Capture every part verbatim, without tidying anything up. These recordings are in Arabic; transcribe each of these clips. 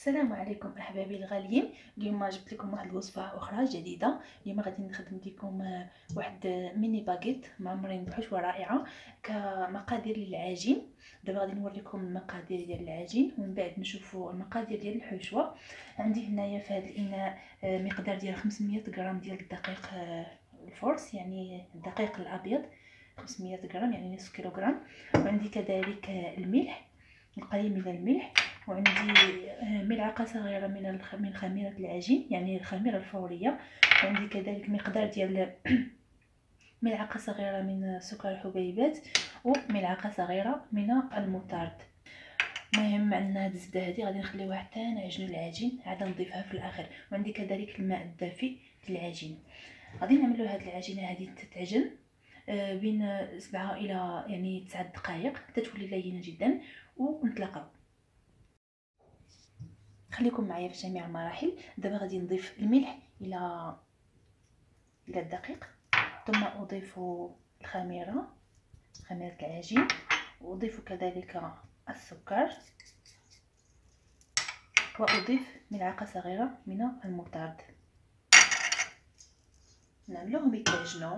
السلام عليكم احبابي الغاليين. اليوم جبت لكم واحد الوصفه اخرى جديده. اليوم غادي نخدم لكم واحد ميني باغيت معمرين بحشوه رائعه كمقادير للعجين. دابا غادي نوريكم المقادير ديال العجين ومن بعد نشوفوا المقادير ديال الحشوه. عندي هنايا في هذا الاناء مقدار ديال خمسمية غرام ديال الدقيق الفورس، يعني الدقيق الابيض خمسمية غرام يعني نصف كيلوغرام. وعندي كذلك الملح، القليل من الملح، وعندي ملعقه صغيره من من خميره العجين يعني الخميره الفوريه، وعندي كذلك مقدار ديال ملعقه صغيره من سكر الحبيبات وملعقه صغيره من المطارد. المهم عندنا هاد الزبده هذه غادي نخليوها حتى نعجنوا العجين، عاد نضيفها في الاخر. وعندي كذلك الماء الدافئ للعجين. غادي نعملوا هاد العجينه هذه تتعجن بين سبعة الى يعني تسعة دقائق حتى تولي لينه جدا، ونتلاقاو. خليكم معايا في جميع المراحل. دابا غادي نضيف الملح الى الى الدقيق، ثم اضيف الخميره خميره العجين، واضيف كذلك السكر، واضيف ملعقه صغيره من المطارد. نعملوهم يتعجنوا.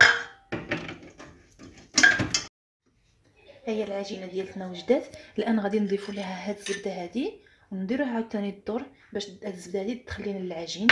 هي العجينه ديالتنا وجدات. الان غادي نضيفوا لها هاد الزبده هذه ونديروها عاوتاني الدور باش هاد الزبده هذه تدخل لينا العجين.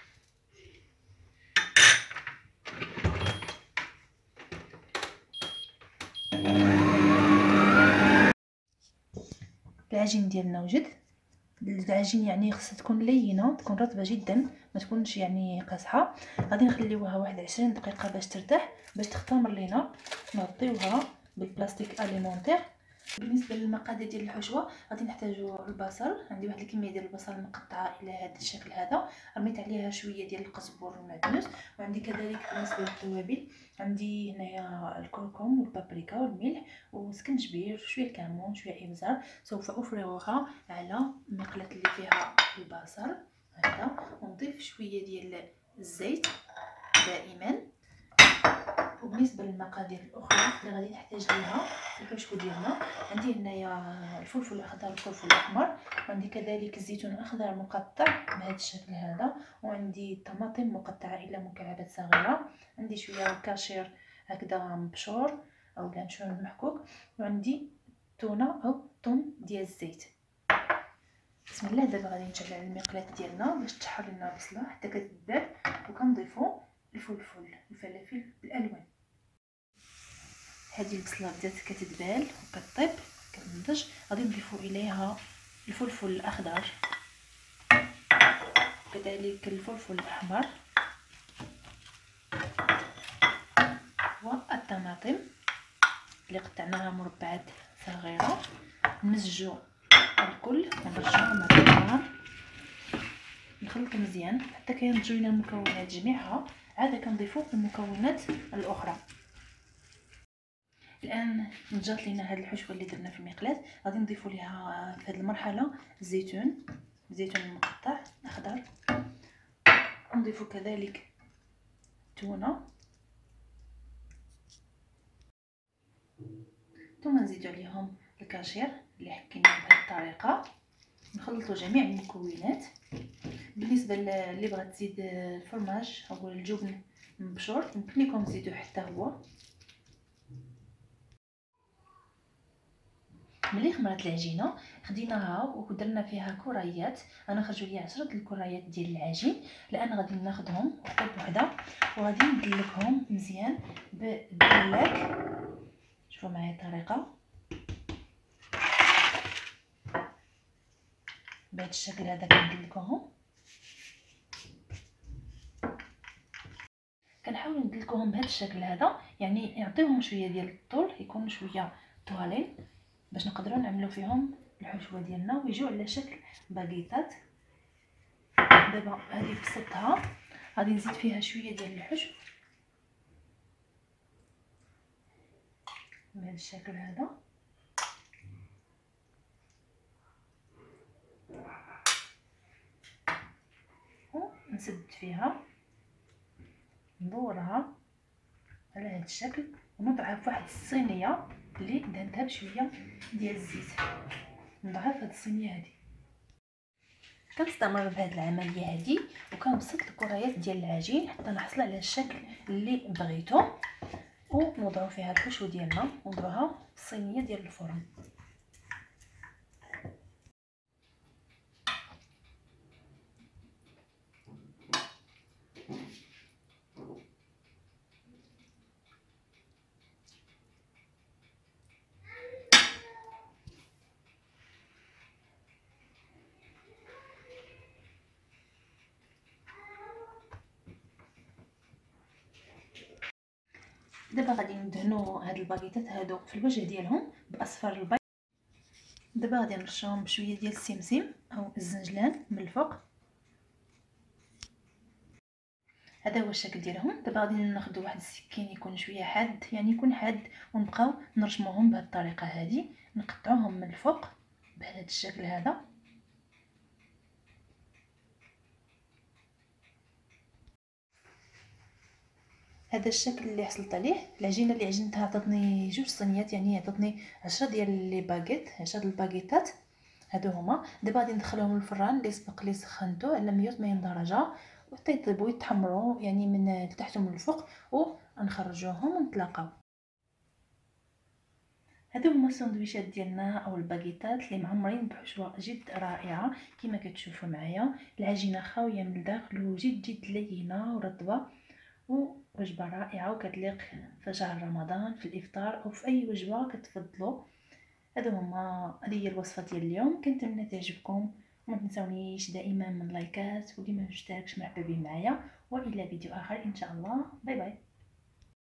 العجين ديالنا وجد. العجين يعني خصها تكون لينه، تكون رطبه جدا، ما تكونش يعني قاصحه. غادي نخليوها واحد عشرين دقيقه باش ترتاح، باش تختمر لينا. نغطيوها بالبلاستيك اليمونتير. بالنسبه للمقادير ديال الحشوه غادي نحتاجوا البصل. عندي واحد الكميه ديال البصل مقطعه الى هذا الشكل هذا، رميت عليها شويه ديال القزبر والمعدنوس. وعندي كذلك بالنسبه للتوابل عندي هنايا الكركم والبابريكا والملح وسكنجبير شويه الكمون شويه ابزار. سوف افرغها على المقله اللي فيها البصل هذا، ونضيف شويه ديال الزيت دائما. وبالنسبه للمقادير الاخرى اللي غادي نحتاج ليها في الحشو ديالنا، عندي هنايا الفلفل الاخضر والفلفل الاحمر، وعندي كذلك الزيتون الاخضر مقطع بهذا الشكل هذا، وعندي الطماطم مقطعه الى مكعبات صغيره، عندي شويه كاشير هكذا مبشور او لانشون محكوك، وعندي تونه او ثوم ديال الزيت. بسم الله. دابا غادي نشعل المقلاة ديالنا باش تشحر لنا البصله حتى كتدبل، وكنضيفوا الفلفل الفلافل بالالوان. هذه البصله بدات كتدبال وكطيب كتنضج، غادي نضيفوا اليها الفلفل الاخضر وكذلك الفلفل الاحمر والطماطم اللي قطعناها مربعات صغيره. نمزجوا الكل ونرجعوا مع النار، نخلطوا مزيان حتى كينضجوا لنا المكونات جميعها. عاد كنضيفوا المكونات الاخرى. الان نضجات لينا هاد الحشوه اللي درنا في المقلاة. غادي نضيفوا ليها في هذه المرحله الزيتون الزيتون المقطع اخضر، ونضيفوا كذلك تونه، ثم نزيدوا عليهم الكاشير اللي حكيناه بهذه الطريقه. نخلطوا جميع المكونات. بالنسبه اللي بغات تزيد الفرماج او الجبن مبشور يمكن لكم تزيدوا حتى هو. ملي خمرت العجينه خديناها ودرنا فيها كريات. انا خرجوا لي عشرة الكريات ديال العجين. الان غادي ناخذهم وحده بوحده وغادي ندلكهم مزيان بالدلاك. شوفوا معايا الطريقه بهذا الشكل هذا. كندلكوهم، كنحاول ندلكوهم بهذا الشكل هذا، يعني يعطيوهم شويه ديال الطول، يكونوا شويه طوالين باش نقدروا نعملوا فيهم الحشوه ديالنا ويجوا على شكل باغيطات. دابا هذه فصلتها، غادي نزيد فيها شويه ديال الحشو بهذا الشكل هذا. ونسد فيها، ندورها على هذا الشكل، ونضعها في واحد الصينيه اللي دهنتها بشويه ديال الزيت. نضعها في هذه الصينيه هذه. كنستمر بهذه العمليه هذه وكنبسط الكريات ديال العجين حتى نحصل على الشكل اللي بغيتو، ونوضعوا فيها الحشو ديالنا ونضعوها في الصينيه ديال الفرن. دابا غادي ندهنوا هاد الباكيتات هادو في الوجه ديالهم باصفر البيض. دابا غادي نرشوهم بشويه ديال السمسم او الزنجلان من الفوق. هذا هو الشكل ديالهم. دابا غادي ناخذ واحد السكين يكون شويه حاد، يعني يكون حاد، ونبقاو نرشموهم بهذه الطريقه هذه، نقطعوهم من الفوق بهذا الشكل هذا. هذا الشكل اللي حصلت عليه. العجينه اللي عجنتها عطاتني جوج صينيات، يعني عطاتني عشرة ديال لي باغيت، عشرة الباغيتات هادو هما. دابا غادي ندخلهم للفران اللي سبق لي سخنته على مية وثمانين درجه وحتى يطيبوا يتحمروا يعني من التحت ومن الفوق، ونخرجوهم ونتلاقاو. هادو هما السندويشات ديالنا او الباغيتات اللي معمرين بحشوه جد رائعه كما كتشوفوا معايا. العجينه خاويه من الداخل وجد جد لينه ورطبه، ووجبه رائعه وكتليق في شهر رمضان في الافطار او في اي وجبه كتفضلوا. هادو هما هذه هي الوصفه ديال اليوم. كنتمنى تعجبكم، وما تنسونيش دائما من لايكات، واللي ما مشتركش مرحبا به معايا، والى فيديو اخر ان شاء الله. باي باي.